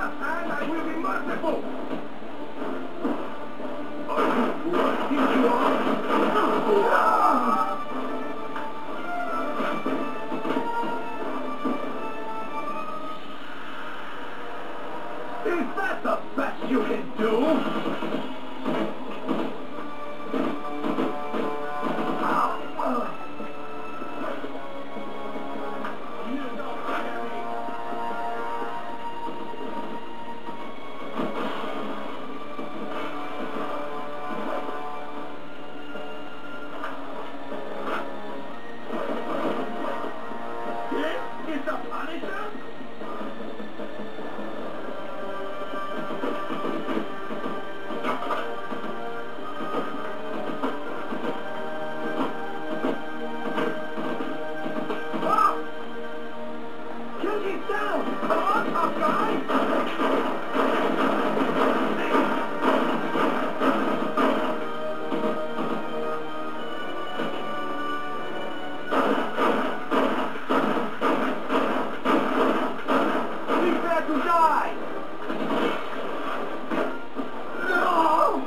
and I will be merciful. Here you are. Is that the best you can do? Is the Punisher? Ah! Kenji's down! Come on, tough guy! To die! No!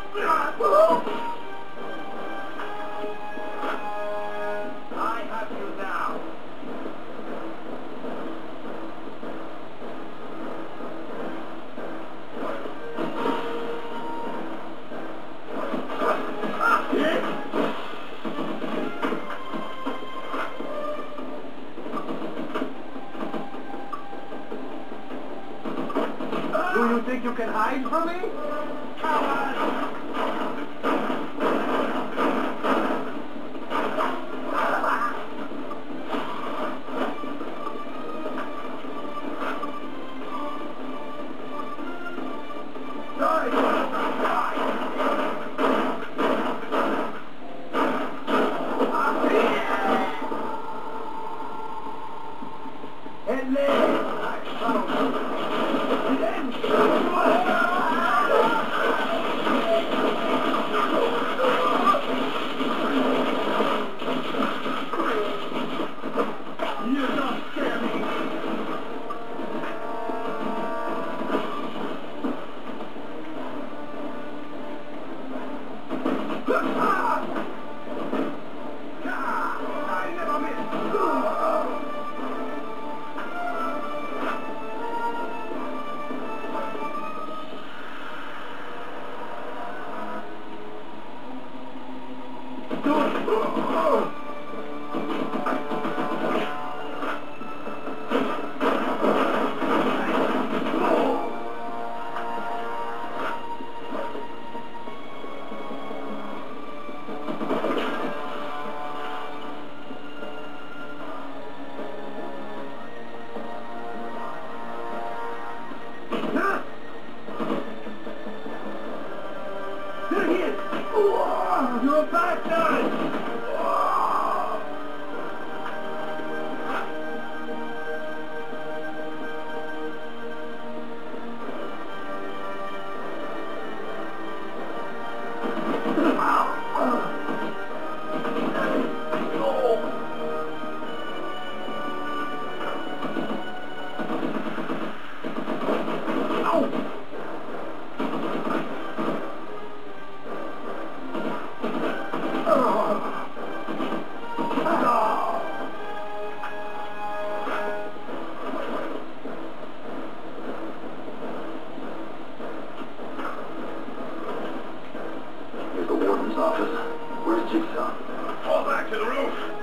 I have you now. Do you think you can hide from me? Coward! You don't scare me! I never miss! There he is! Whoa, you're a bastard! Here's the warden's office. Where's Jigsaw? Fall back to the roof.